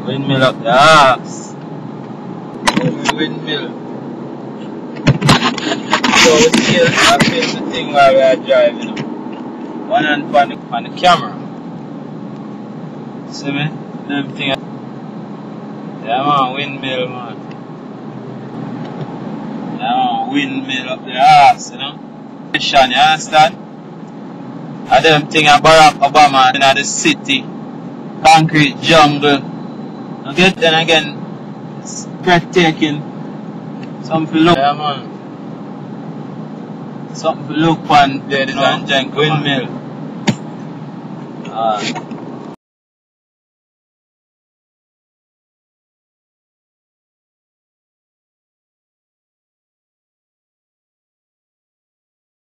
Windmill up the ass. Windmill. So we still film the thing while we are driving. One hand on the camera. See me? Everything. Yeah man, windmill man. Yeah man, windmill up the ass, you know? You understand? And them thing of Barack Obama in the city. Concrete jungle. Okay, then again, it's breathtaking. Something to look. Yeah man. Something to look on, ladies and gentlemen. Windmill.